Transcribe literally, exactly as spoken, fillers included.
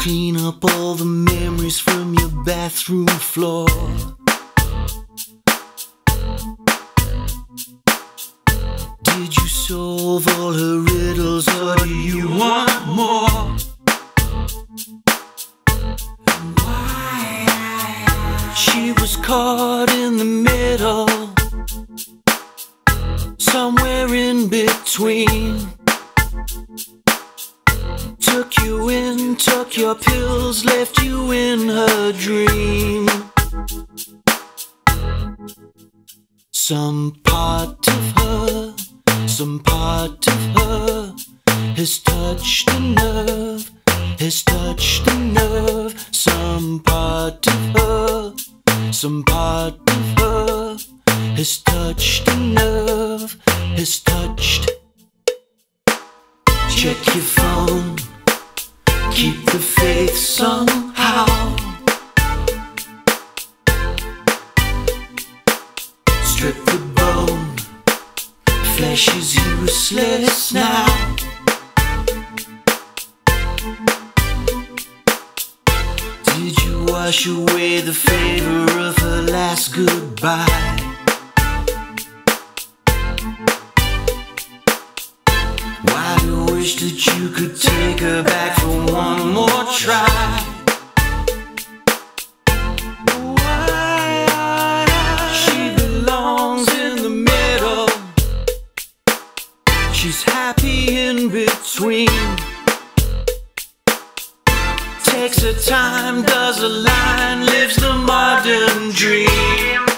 Clean up all the memories from your bathroom floor. Did you solve all her riddles, or do you want more? She was caught in the middle, somewhere in between. Took you in, took your pills, left you in her dream. Some part of her, some part of her has touched a nerve, has touched a nerve. Some part of her, some part of her has touched a nerve, has touched. Check your phone, keep the faith somehow. Strip the bone, flesh is useless now. Did you wash away the favor of her last goodbye? Why do you wish that you could take her back for one more try? She belongs in the middle, she's happy in between. Takes her time, does a line, lives the modern dream.